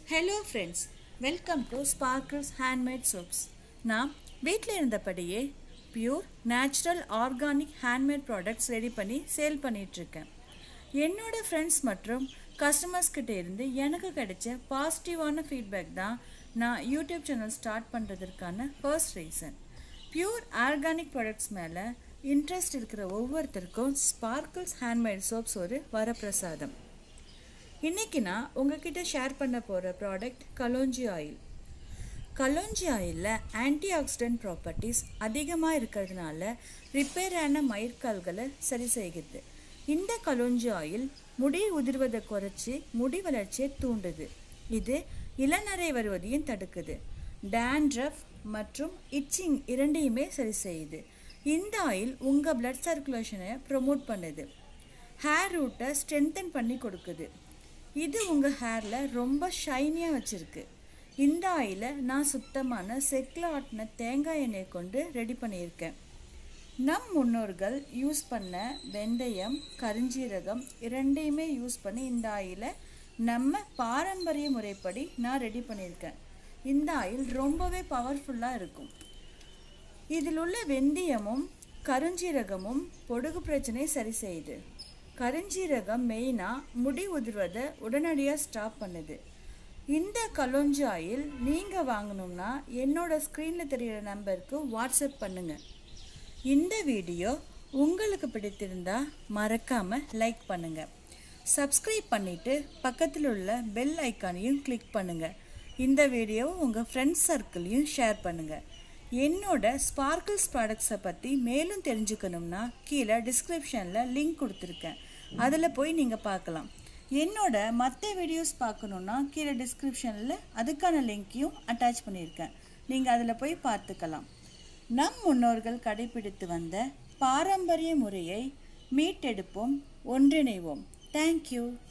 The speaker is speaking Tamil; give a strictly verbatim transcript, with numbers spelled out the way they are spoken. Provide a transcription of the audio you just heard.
Hello friends, welcome to Sparkles Handmade Soaps. நான் வீட்டில் இருந்தபடியே pure natural organic handmade products ready பண்ணி சேல் பண்ணிகிட்ருக்கேன். என்னோட ஃப்ரெண்ட்ஸ் மற்றும் கஸ்டமர்ஸ் கிட்டே இருந்து எனக்கு கிடைச்ச பாசிட்டிவான ஃபீட்பேக் தான் நான் யூடியூப் சேனல் ஸ்டார்ட் பண்ணுறதுக்கான first reason. Pure organic products மேலே இன்ட்ரெஸ்ட் இருக்கிற ஒவ்வொருத்தருக்கும் ஸ்பார்க்கிள்ஸ் ஹேண்ட்மேட் சோப்ஸ் ஒரு வரப்பிரசாதம். இன்றைக்கி நான் உங்ககிட்ட ஷேர் பண்ண போகிற ப்ராடக்ட் கலோஞ்சி ஆயில். கலோஞ்சி ஆயிலில் ஆன்டி ஆக்சிடென்ட் ப்ராப்பர்ட்டிஸ் அதிகமாக இருக்கிறதுனால ரிப்பேரான மயிர்கால்களை சரி செய்கிறது. இந்த கலோஞ்சி ஆயில் முடி உதிர்வதை குறைச்சி முடி வளர்ச்சியை தூண்டுது. இது இளநரை வருவதையும் தடுக்குது. டேண்ட்ரஃப் மற்றும் இச்சிங் இரண்டையுமே சரி செய்யுது. இந்த ஆயில் உங்கள் பிளட் சர்க்குலேஷனை ப்ரொமோட் பண்ணுது. ஹேர் ரூட்டை ஸ்ட்ரென்தன் பண்ணி கொடுக்குது. இது உங்கள் ஹேரில் ரொம்ப ஷைனியாக வச்சுருக்கு. இந்த ஆயிலை நான் சுத்தமான செக்கில் ஆட்டின தேங்காய் எண்ணெய் கொண்டு ரெடி பண்ணியிருக்கேன். நம் முன்னோர்கள் யூஸ் பண்ண வெந்தயம், கருஞ்சீரகம் இரண்டையுமே யூஸ் பண்ணி இந்த ஆயிலை நம்ம பாரம்பரிய முறைப்படி நான் ரெடி பண்ணியிருக்கேன். இந்த ஆயில் ரொம்பவே பவர்ஃபுல்லாக இருக்கும். இதில் உள்ள வெந்தயமும் கருஞ்சீரகமும் பொடுகு பிரச்சனையை சரி செய்யுது. கருஞ்சீரகம் மெயினாக முடி உதிர்வதை உடனடியாக ஸ்டாப் பண்ணுது. இந்த கலோஞ்சி ஆயில் நீங்கள் வாங்கணும்னா என்னோடய ஸ்க்ரீனில் தெரிகிற நம்பருக்கு வாட்ஸ்அப் பண்ணுங்கள். இந்த வீடியோ உங்களுக்கு பிடித்திருந்தால் மறக்காமல் லைக் பண்ணுங்கள். சப்ஸ்கிரைப் பண்ணிவிட்டு பக்கத்தில் உள்ள பெல் ஐக்கானையும் கிளிக் பண்ணுங்கள். இந்த வீடியோவை உங்கள் ஃப்ரெண்ட்ஸ் சர்க்கிளையும் ஷேர் பண்ணுங்கள். என்னோட ஸ்பார்க்கிள்ஸ் ப்ராடக்ட்ஸை பற்றி மேலும் தெரிஞ்சுக்கணும்னா கீழே டிஸ்கிரிப்ஷனில் லிங்க் கொடுத்துருக்கேன். அதில் போய் நீங்கள் பார்க்கலாம். என்னோட மற்ற வீடியோஸ் பார்க்கணுன்னா கீழே டிஸ்கிரிப்ஷனில் அதுக்கான லிங்க்கையும் அட்டாச் பண்ணியிருக்கேன். நீங்கள் அதில் போய் பார்த்துக்கலாம். நம் முன்னோர்கள் கடைபிடித்து வந்த பாரம்பரிய முறையை மீட்டெடுப்போம், ஒன்றிணைவோம். தேங்க்யூ.